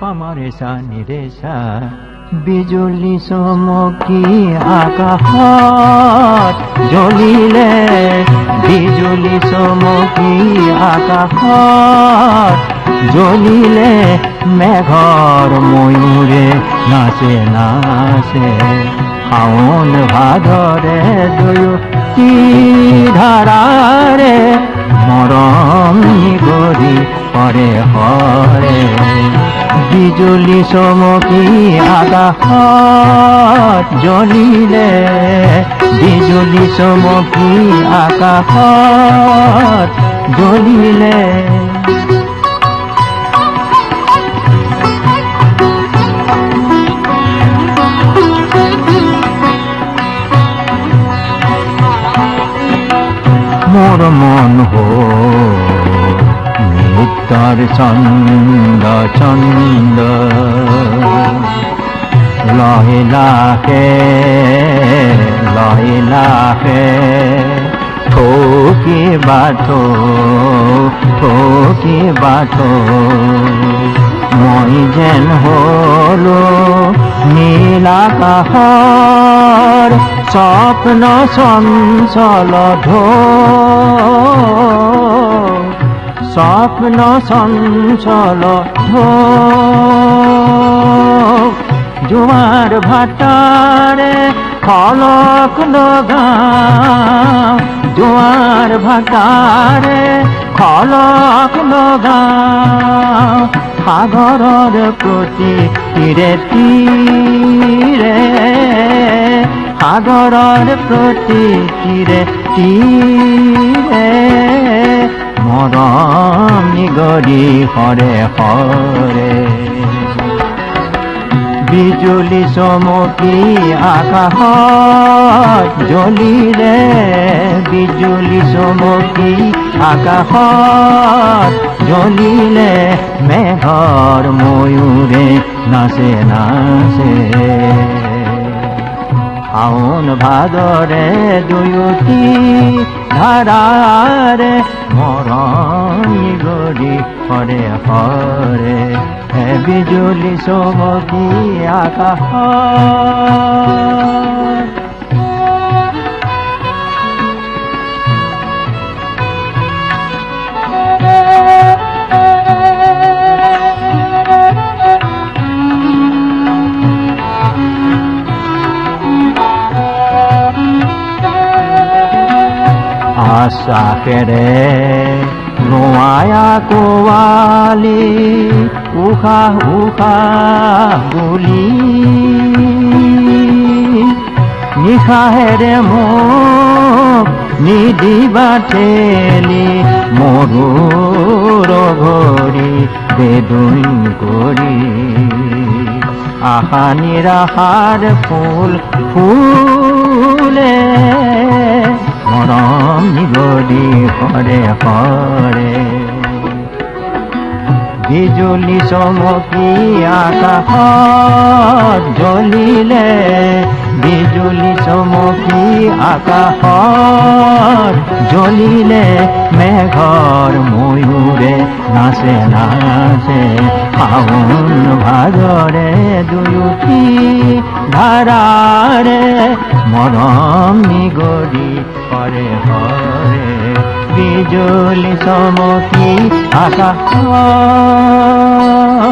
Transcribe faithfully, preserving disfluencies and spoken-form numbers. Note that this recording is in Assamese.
পামারে সা নিরে সা বিজুলি চমকি আকাশত জ্বলিলে বিজুলি চমকি আকাশত জ্বলিলে মেঘৰ ময়ূৰে নাচে নাচে শাওন ভাদৰে দুয়োটি ধাৰাৰে মৰম নিগৰি হৰে হৰে বিজুলি চমকি আকাশত জ্বলিলে বিজুলি চমকি আকাশত জ্বলিলে মোর মন হো নিত্যৰ চন্দ চন্দ লহে লাহে লহে লাহে ঠকি বাথো ঠকি বাথো মই যেন হলো নীল আকাশৰ স্বপ্ন চঞ্চল ঢৌ স্বপ্ন চঞ্চল ঢৌ জোৱাৰ ভাটাৰে খলক লগাওঁ জোৱাৰ ভাটাৰে খলক লগাওঁ সাগৰৰ প্ৰতি তীৰে তীৰে সাগৰৰ প্ৰতি তীৰে তীৰে মৰম নিগৰি হৰে হৰে বিজুলি চমকি আকাশত জ্বলিলে বিজুলি চমকি আকাশত জ্বলিলে মেঘৰ ময়ূৰে নাচে নাচে শাওন ভাদৰে দুয়োটি ধাৰাৰে মৰম নিগৰি হৰে হৰে হে বিজুলি চমকি আকাশত আশাকেৰে নোয়ায়া কোৱালি উশাহ উশাহ বুলি নিশাহেৰে মোক নিদিবা ঠেলি মৰুৰ ঘৰি বেদুন কৰি আশা নিৰাশাৰ ফুল ফুলে মৰম নিগৰি হৰে হৰে বিজুলি চমকি আকাশত জ্বলিলে বিজুলি চমকি আকাশত জ্বলিলে মেঘৰ ময়ূৰে নাচে নাচে শাওন ভাদৰে দুয়োটি ধাৰাৰে মৰম নিগৰি হৰে হৰে বিজুলি চমকি আকাশত